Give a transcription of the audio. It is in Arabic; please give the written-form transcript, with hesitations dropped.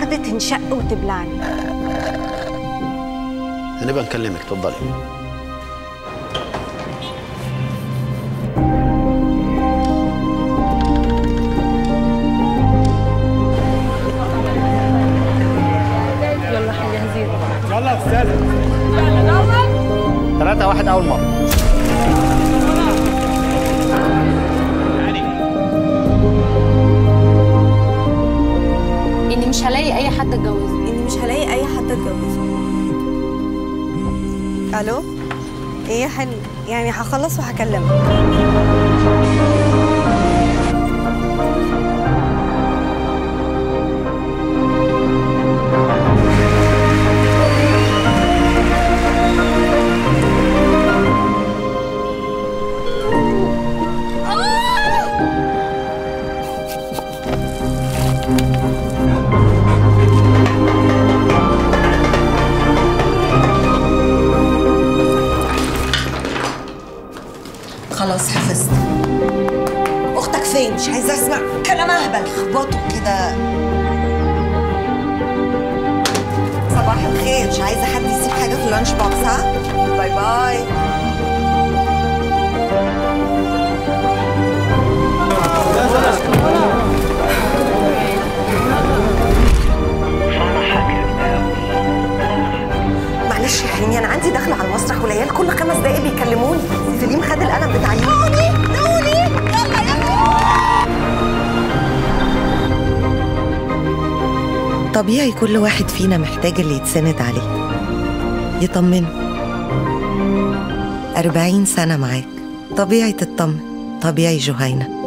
الارض تنشق وتبلعني. هنبقى نكلمك، اتفضلي. يلا احنا جاهزين. يلا يا استاذ. 3-1 اول مره. اني مش هلاقي اي حد اتجوزه. اني مش هلاقي اي حد اتجوزه. الو، ايه يا حلو؟ يعني هخلص وهكلمك. خلاص حفظت. اختك فين؟ مش عايزه اسمع كلام اهبل. خبطوا كده. صباح الخير. مش عايزه حد يسيب حاجه في اللانش بوكس. ها، باي باي. معلش يا حلمي، انا عندي دخل على المسرح والعيال كل 5 دقايق بيكلموني. سليم خد القلم بتاعي. نقولي يلا يلا. طبيعي كل واحد فينا محتاج اللي يتسند عليه، يطمنه. 40 سنة معاك، طبيعي تطمن. طبيعي جهينة.